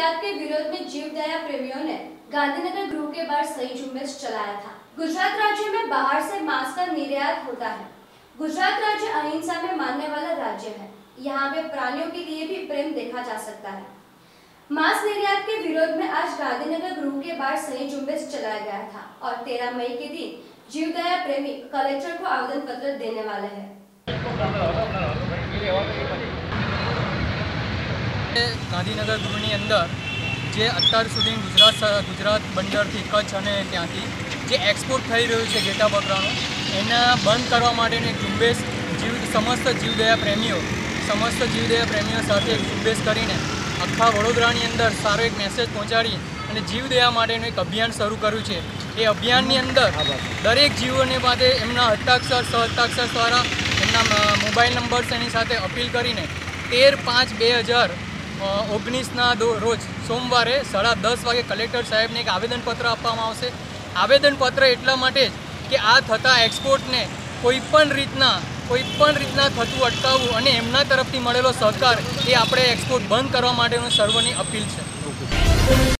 निर्यात के विरोध में जीवदया प्रेमियों ने गांधीनगर गृह के बाहर सही झुंबेश चलाया था। गुजरात राज्य में बाहर से मांस का निर्यात होता है। गुजरात राज्य अहिंसा में मानने वाला राज्य है। यहाँ पे प्राणियों के लिए भी प्रेम देखा जा सकता है। मांस निर्यात के विरोध में आज गांधीनगर गृह के बाहर सही झुंबेश चलाया गया था और 13 मई के दिन जीवदया प्रेमी कलेक्टर को आवेदन पत्र देने वाले हैं। गांधीनगर गृहની અંદર જે અત્યાર સુધી ગુજરાત બંદરથી કચ્છ અને ત્યાંથી જે એક્સપોર્ટ થઈ રહ્યું છે ઘેટા બકરાનું એના બંધ કરવા માટેની ઝુંબેશ સમસ્ત જીવદયા પ્રેમીઓ સાથે એક ઝુંબેશ કરીને આખા વડોદરાની અંદર સારો એક મેસેજ પહોંચાડી અને જીવદયા માટેનું એક અભિયાન શરૂ કર્યું છે। એ અભિયાનની અંદર દરેક જીવોને માટે એમના હસ્તાક્ષર સહસ્તાક્ષર દ્વારા એમના મોબાઈલ નંબર એની સાથે અપીલ કરીને 13/5/2019 રોજ સોમવારે 10:30 વાગે કલેક્ટર સાહેબને એક આવેદનપત્ર આપવામાં આવશે। આવેદનપત્ર એટલા માટે જ કે આ થતા એક્સપોર્ટને કોઈપણ રીતના થતું અટકાવવું અને એમના તરફથી મળેલો સહકાર એ આપણે એક્સપોર્ટ બંધ કરવા માટેનો સર્વની અપીલ છે।